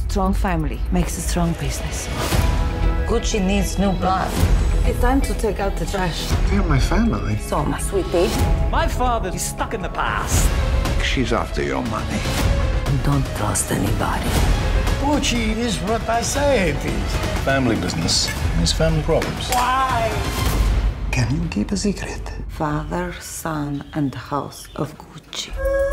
Strong family makes a strong business. Gucci needs new blood. It's time to take out the trash. They're my family. So, my sweetie. My father is stuck in the past. She's after your money. Don't trust anybody. Gucci is what I say it is. Family business means family problems. Why? Can you keep a secret? Father, son, and the house of Gucci.